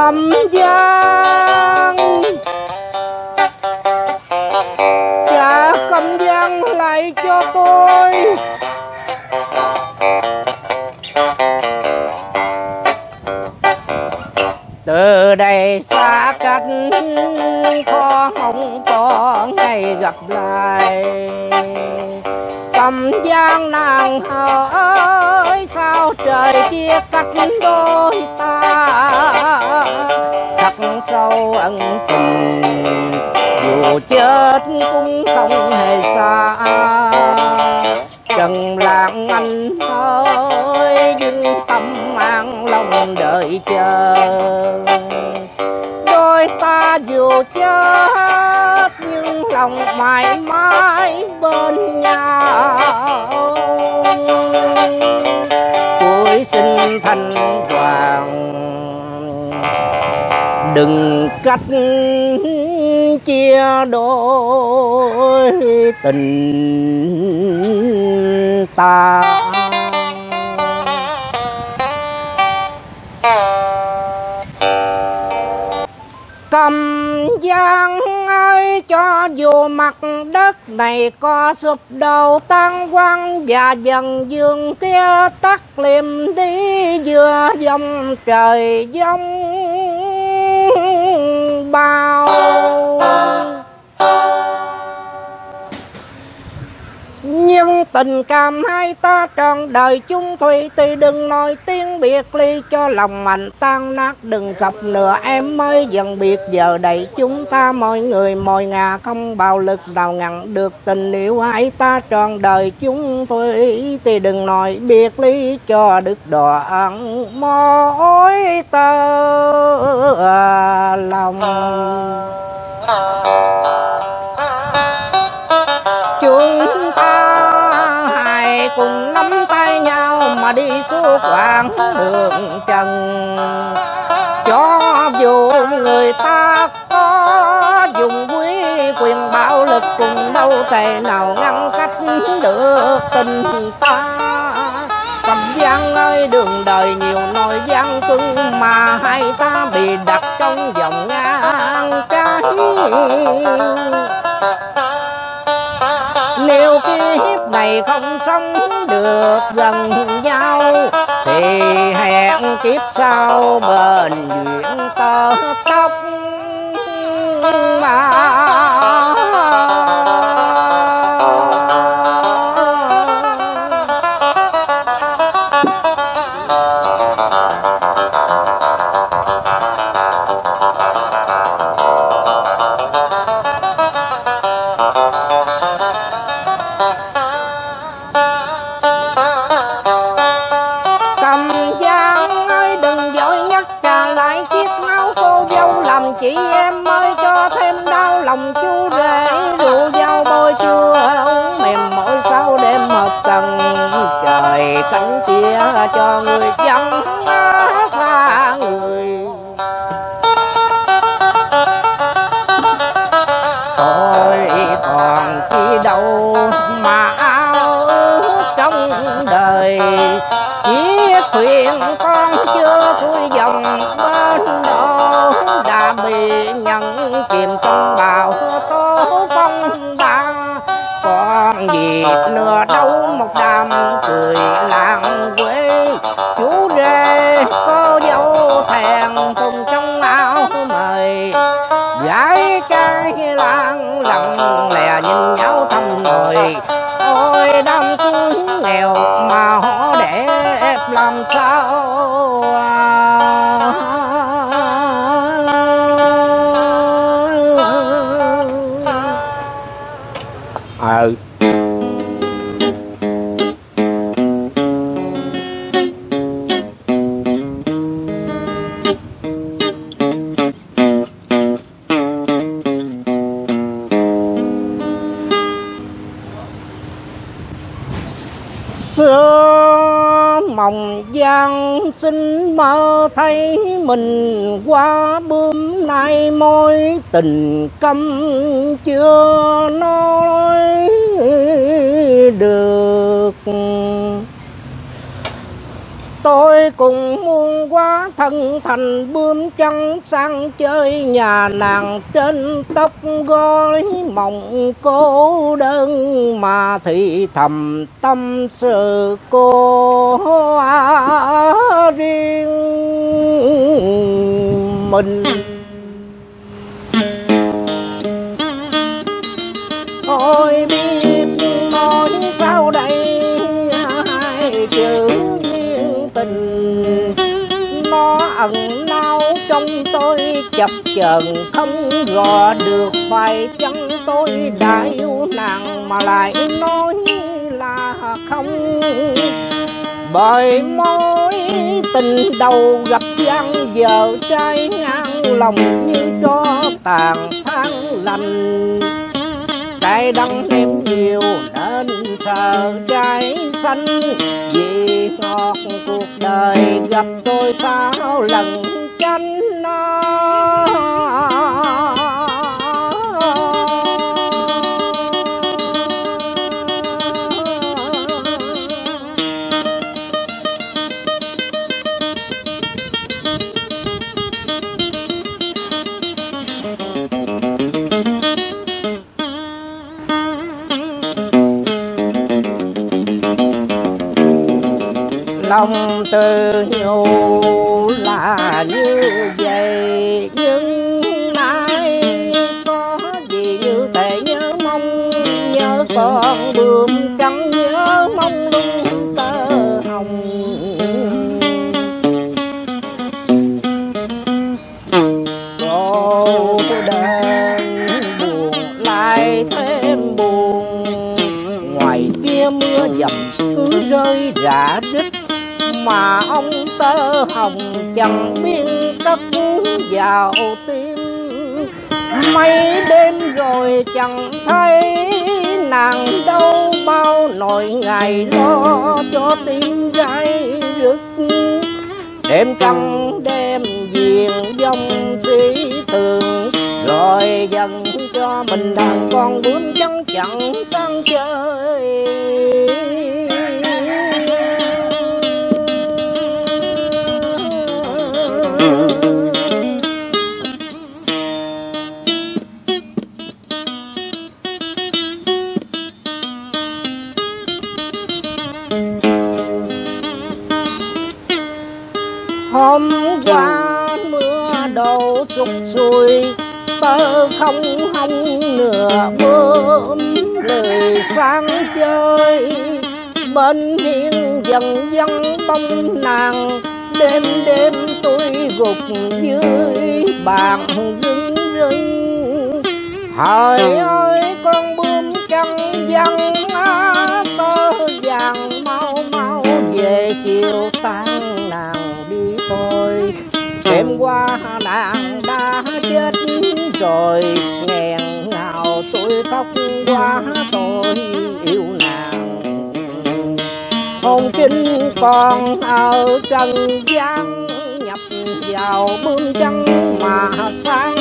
Cầm Giang, dạ Cầm Giang lại cho tôi. Từ đây xa cách khó không có ngày gặp lại. Cầm Giang nàng hỡi, sao trời chia cách đôi ta. Khắc sâu ân tình, dù chết cũng không hề xa. Trần Lan Anh ơi, dưng tâm an lòng đợi chờ. Đôi ta dù chết nhưng lòng mãi mãi bên nhau. Cuối sinh thành hoàng, đừng cách chia đôi tình ta. Cầm Giang ơi, cho dù mặt đất này có sụp đầu tan quang và dần dương kia tắt liệm đi, vừa dòng trời dông bao. Nhưng tình cảm hai ta trọn đời chung thủy, thì đừng nói tiếng biệt ly cho lòng mạnh tan nát. Đừng gặp nữa em ơi, dần biệt giờ đây chúng ta mọi người mọi ngà, không bạo lực nào ngăn được tình yêu hai ta trọn đời chung thủy. Thì đừng nói biệt ly cho đứt đoạn mối tơ lòng. Chúng ta hãy cùng nắm tay nhau mà đi cứu quãng đường trần. Cho dù người ta có dùng quý quyền bạo lực, cùng đâu thể nào ngăn cách được tình ta. Cầm Giang ơi, đường đời nhiều nỗi gian truân, mà hai ta bị đặt trong vòng ngang trái. Nếu kiếp này không sống được gần nhau, thì hẹn kiếp sau bền duyên tơ tóc mà. Chị em ơi, cho thêm đau lòng chú rể, rượu dao bôi chưa uống mềm mỗi sau đêm một cần. Trời cánh chia cho người vắng xa người. Tôi còn chi đâu mà ao ước trong đời, chiếc thuyền con chưa xuôi dòng bên đó đã bị nhận chìm trong bão tố phong ba. Còn gì nữa đâu một đám cười làng quê, chú rể cô dâu thèn thùng trong áo mời. Gái trai làng lặng lè nhìn nhau thầm nồi, ôi đám cưới nghèo mà họ đẹp làm sao. Xưa mộng Giang xin mơ thấy mình qua bướm, nay mối tình câm chưa nói được. Tôi cũng muốn quá thân thành bướm trắng sang chơi nhà nàng trên tóc gối mộng cô đơn mà thì thầm tâm sự cô riêng mình. Ôi biết nói sao đây hai chữ liên tình, nó ẩn náu trong tôi chập chờn không rõ được phải chăng tôi đã yêu nàng mà lại nói là không. Bởi mối tình đầu gặp gian giờ trái ngang lòng như cho tàn tháng lành. Trái đắng đêm nhiều nên sợ trái xanh, vì ngọt cuộc đời gặp tôi sao lần chánh nó. Lòng từ nhủ là như vậy, nhưng nay có gì như thể nhớ mong, nhớ con bướm trắng, nhớ mong lung tơ hồng. Cô đơn buồn lại thêm buồn, ngoài kia mưa dầm cứ rơi rã rít, mà ông tơ hồng chẳng biết cất vào tim. Mấy đêm rồi chẳng thấy nàng đâu, bao nỗi ngày lo cho tim gai rứt. Đêm trăng đêm viền dòng sĩ tường, rồi dần cho mình đàn con bướm trắng chẳng sang chơi. Hôm qua mưa đổ sụt sùi, tơ không hông nửa bướm lời sang chơi. Bên hiên dần dần bông nàng, đêm đêm tôi gục dưới bàn rưng rưng. Hỡi ơi con bướm trắng văng tơ vàng, mau mau về chiều tan nàng đi thôi. Đêm qua nàng đã chết rồi, nghẹn ngào tôi khóc quá tôi yêu nàng. Hồn trinh còn ở trần gian, nhập vào bướm trắng mà sáng